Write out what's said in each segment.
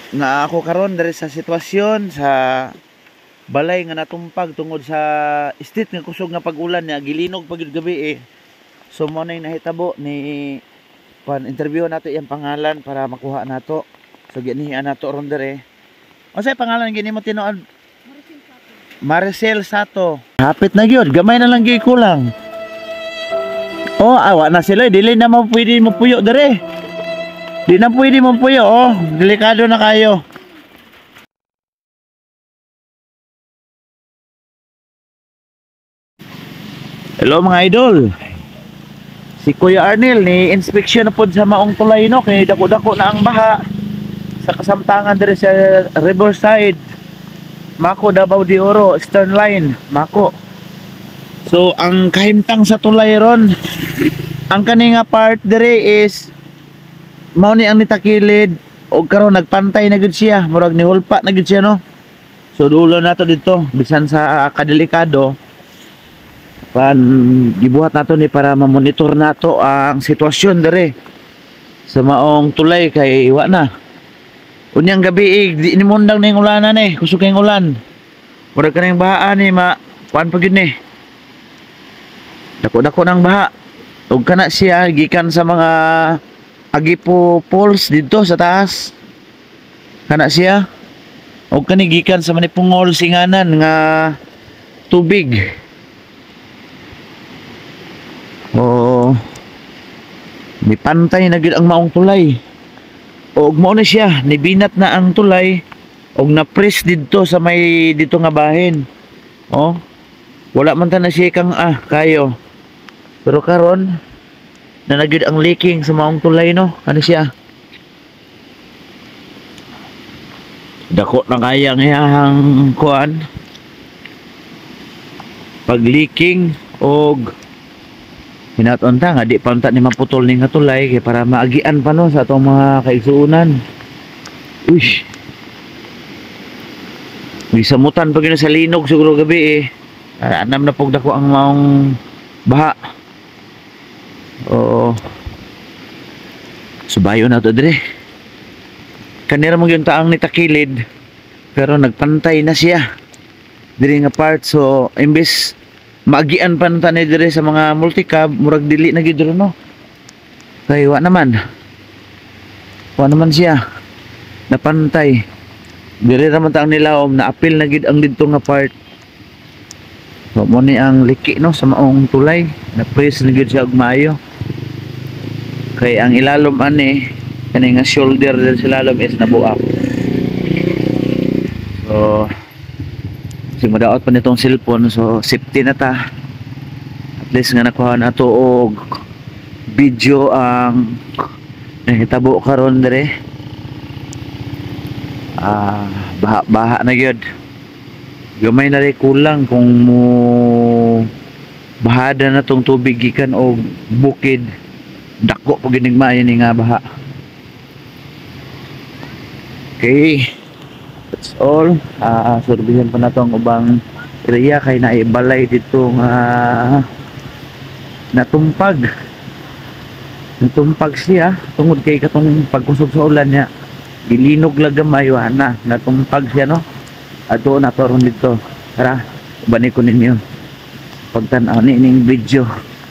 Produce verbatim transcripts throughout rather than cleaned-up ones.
nga ako karon dari sa sitwasyon sa balay nga natumpag tungod sa state nga kusog nga pag-ulan niya gilinog pag gabi eh. So mo na nahitabo ni pan interview nato iyang pangalan para makuha nato. So ginihian nato ron dere. Unsay pangalan gini mo tinuod? Maricel Sato. Hapit na gyud, gamay na lang gyud kulang. Oh, awa na sila, dili na mo pwede mo puyo dere. Di na pwede mo puyo, oh, delikado na kayo. Hello mga idol. Si Kuya Arnel ni inspection na pod sa maong tulay no kay dako-dako na ang baha sa kasamtangan dere sa Riverside. Mako Davao de Oro, Eastern Line, Mako. So ang kahimtang sa tulay ron, ang kaninga part dire is mao ni ang nitakilid og karon nagpantay na gud siya, murag ni hulpa na gud siya no. So dulo nato dito bisan sa kadelikado pan gibuhat nato ni para ma-monitor nato ang sitwasyon dire sa maong tulay kay iwa na. Unyang gabi eh, di ni mundang ning ulanan eh, kusog kayong ulan. Murag ka nang bahaan ni ma kuan pagid ni. Dako-dako nang baha. Ug kana siya gikan sa mga Agipo Falls dito sa taas. Kana siya. Ug kani gikan sa Manipungol Singanan nga tubig. Oh. May pantay na gid ang maong tulay. Og mao na siya, nibinat na ang tulay og na-press dito sa may dito nga bahin. Oh. Wala man ta na siya kang ah kayo. Pero karon na nagyud ang leaking sa maong tulay no. Ano siya? Dako na kaya ang iyang kuan. Pag leaking og hinaton ta nga di pa unta ni maputol ni nga tulay kay para maagian pa no sa atong mga kaigsuonan. Uy. May samutan pag sa linog siguro gabi eh. Anam na pog dako ang maong baha. Oo. Subayo na to dire. Kanira mo yung taang nitakilid pero nagpantay na siya. Dire nga part so imbes maagian pa nang tanay dire sa mga multicab murag dili na gid no. Kay wa naman. Wa naman siya. Napantay. Dire ra man ta ang nilawom na apil na gid ang didto nga part. So mo ni ang liki no sa maong tulay, na press na gid siya og maayo. Kay ang ilalom ani kani nga shoulder diri sa ilalom is nabuak. So kasi madaot pa nitong cellphone so safety na ta. At least nga nakuha na to og video ang nahitabo karon dire. Ah, baha-baha na gyud. Gamay na rin kulang kung mo bahada na tong tubig gikan og bukid. Dako pag ginigmaayo ni nga baha. Okay. That's all. Uh, surbihan pa na itong ubang area kay naibalay dito nga natumpag. Natumpag siya tungod kay katong pagkusog sa ulan niya. Gilinog lagamay na natumpag siya no. Ato na toron dito. Tara, bani ko ninyo. Pagtanaw ni ning video.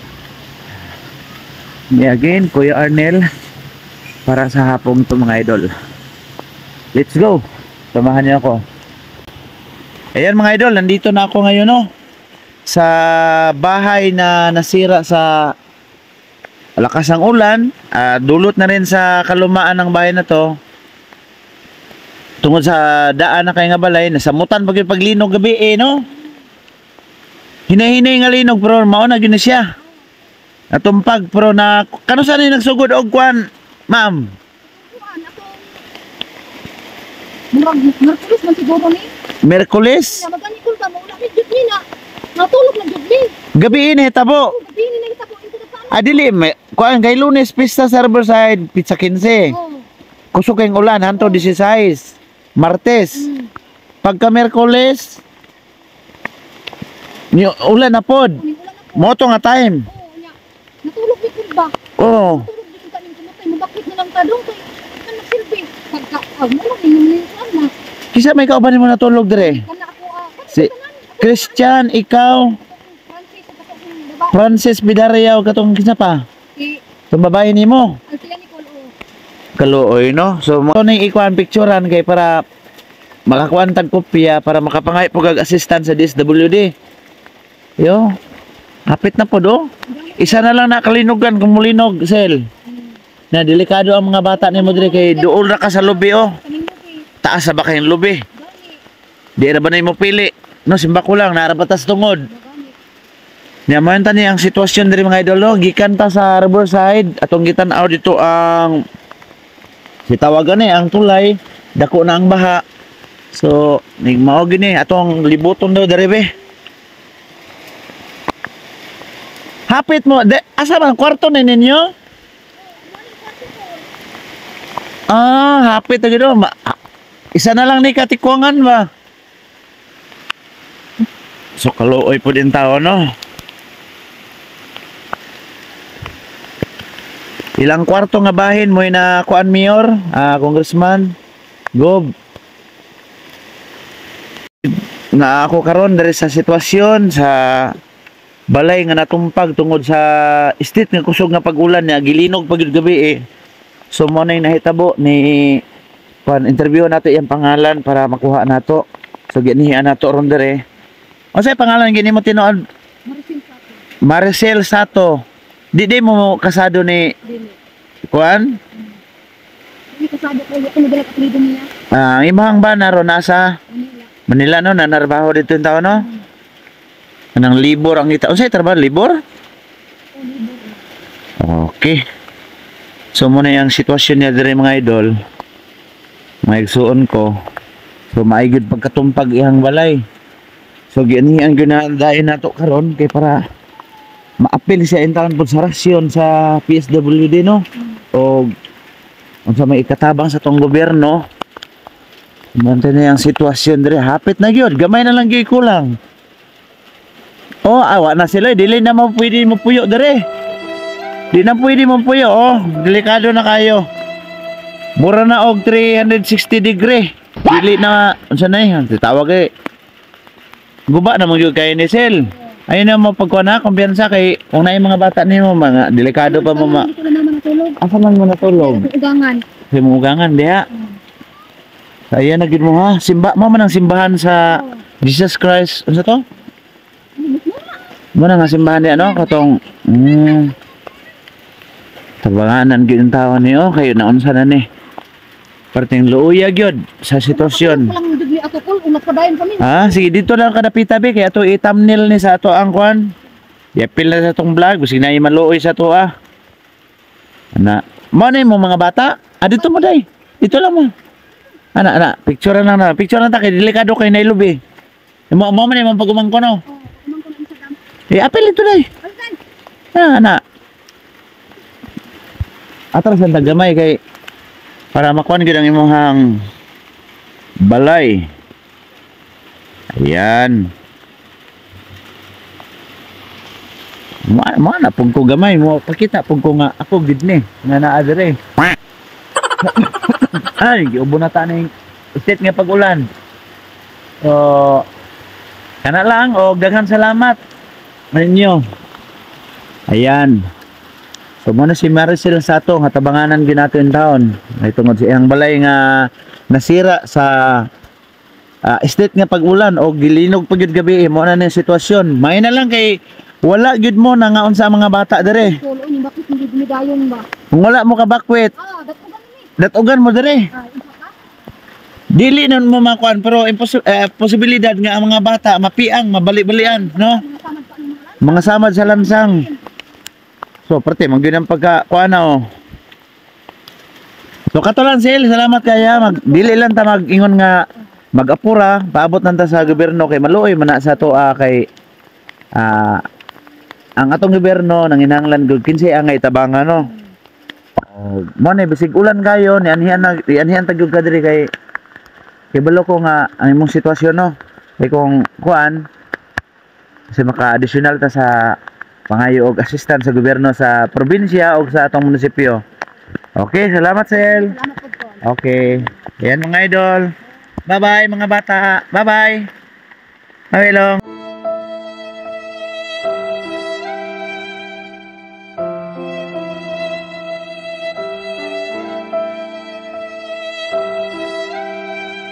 Ni again, Kuya Arnel para sa hapong to mga idol. Let's go. Samahan niyo ako. Ayan mga idol, nandito na ako ngayon no. Sa bahay na nasira sa lakas ng ulan, uh, dulot na rin sa kalumaan ng bahay na to. Tungod sa daan na kay nga balay, nasamutan pag yung paglinog gabi eh no. Hinahinay nga linog pero mao na gyud na siya. Natumpag pero na kano sa ni nagsugod og kwan, ma'am? Murag Merkulis man siguro ni. Merkulis? Magani kul ba mo na jud ni na. Natulog na jud ni. Gabi ini hitabo. Gabi ni nahitabo ito na sana. Adili may kuan kay Lunes pista sa Riverside, pizza quince. Oh. Kusog kayong ulan hanto dieciséis. Martes. Hmm. Pagka Merkulis ni ulan na pod. Moto nga time. Oh, nya. Natulog ni kul ba? Oh. Natulog ni kaning kumutay mo bakit na lang tadong kay kan nagsilbi. Pagka, ah, mo lang, inulisan na. Kisa may kauban mo natulog dire. Kana ako, ah, Si Christian, ikaw, Francis, at ako yung babae. Francis Bidariaw, katong kisa pa. Si, Itong babae ni mo. ang sila ni Colo. Kaluoy, no? So, mo na ikuan picturean kay para makakuan tag kopya para makapangay po kag assistant sa D S W D. Yo. Hapit na po do. Isa na lang nakalinugan kung mulinog, Sel. Na delikado ang mga bata ni mo dire kay duol ra ka sa lobby oh. Kaming lupi. Taas sa ba kayong lobby? Gani. Di ra ba na mo pili? No, simba ko lang narabatas tungod. Gani. Niya man tani ang sitwasyon diri mga idol no, gikan ta sa Riverside atong gitan-aw dito ang sitawagan ni ang tulay, dako na ang baha. So, nigmao gini atong libuton daw diri be. Hapit mo, de, asa man kwarto ni ninyo? Ah, hapit na gino. Ma, ah, isa na lang ni katikwangan ba? So, kaluoy po din tao, no? Ilang kwarto nga bahin mo na kuan mayor, ah, congressman, gob. Na ako karon dari sa sitwasyon sa balay nga natumpag tungod sa estate nga kusog nga pag-ulan niya gilinog pag gabi eh. So mo na yung nahitabo ni pan interview nato iyang pangalan para makuha nato. So ginihian nato ron dire. Unsay pangalan gini mo tinuod? Maricel sa akin. Maricel Sato. Di di mo kasado ni Dili. kuan? Hindi kasado ko. Ako nagdala kapilido niya. Ah, ang imahang ba naro nasa Manila. Manila no, nanarbaho dito yung tao no? Anang libor ang ita. Unsay trabaho libor? O, libo. Okay. So muna yung sitwasyon niya dire mga idol. Mga igsuon ko. So maigid pagkatumpag iyang balay. So gianihan ginadain nato karon kay para maapil siya intaon pud sa rasyon sa P S W D no. O unsa may ikatabang sa tong gobyerno. Mante na yung sitwasyon dire hapit na gyud, gamay na lang gyud kulang. Oh, awa na sila, dili na mo pwede mo puyo dire. Di na pwede mo puyo, oh, delikado na kayo. Mura na og three sixty degree. Dili na, unsa na yan, tawag eh. Guba na mo gyud kay ni Sel. Ayun na mo pagkuha na, kumpiyansa kay kung na yung mga bata nimo mga delikado pa mo ma. Dito na naman natulog. Asa man mo natulog? Ako ugangan. Sa mga ugangan diha. Ayan na gid mo ha. Simba mo man ang simbahan sa Jesus Christ. Unsa to? Mo na nga simbahan ni ano katong mm, tabanganan gyud ang tawo niyo kayo na unsa na ni. Perting luuya gyud sa sitwasyon. Walang dugli ako kol. Unak pa dayon kami. Ah, sige dito lang kada pita be kay ato i-thumbnail ni sa ato ang kwan. Yapil na sa tong vlog, bisig na maluoy sa to ah. Ana, mo na mo mga bata. Ah, dito mo day. Dito lang mo. Ana, ana, picture na na. Picture na ta kay delikado kay nailubi. Mo mo man imong pagumangko no. Oh, kumang ko na Instagram. Eh, apil ito day. Alsan. Ah, ana. Atras ang tagamay kay para makuan gyud ang imong balay. Ayan. Mo mo na pug ko gamay mo pakita pug ko nga ako gid ni nga naa dire. Ay, giubo na ta ning state nga pag-ulan. So kana lang og daghan salamat ninyo. Ayan. So mo na si Maricel Sato nga tabanganan ginato in taon. Ay tungod sa iyang balay nga nasira sa uh, estate nga pag-ulan o gilinog pa gyud gabi mo na ni sitwasyon. May na lang kay wala gyud mo na nga unsa ang mga bata dire. Kolo ni bakit hindi dumidayon ba? Kung wala mo ka bakwit, Ah, dato ganun ni. datugan mo dire. Ah, isa ka. Dili na mo makuan pero impos- eh, posibilidad nga ang mga bata mapiang, mabali-balian, no? Mga samad pa ni mga Mga samad sa lansang. So, parte, magyud ang pagka, kuha na, oh. So, kato lang, Sil, salamat kaya. Mag, dili lang ta mag-ingon nga, mag-apura, paabot nanta sa gobyerno kay maluoy, mana sa to, ah, kay, ah, ang atong gobyerno, nanginanglan, good, kinsay angay tabangan, no? Oh, mo ni bisig ulan kayo, ni anhian na, ni anhian tagyog ka diri kay, kay balo ko nga, ang imong sitwasyon, no? Kay kung, kuan, kasi maka-additional ta sa pangayo og assistant sa gobyerno sa probinsya o sa atong munisipyo. Okay, salamat Sel. salamat po. Okay. Yan mga idol. Bye-bye mga bata. Bye-bye. Bye long.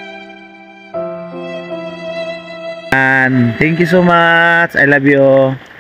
And thank you so much. I love you.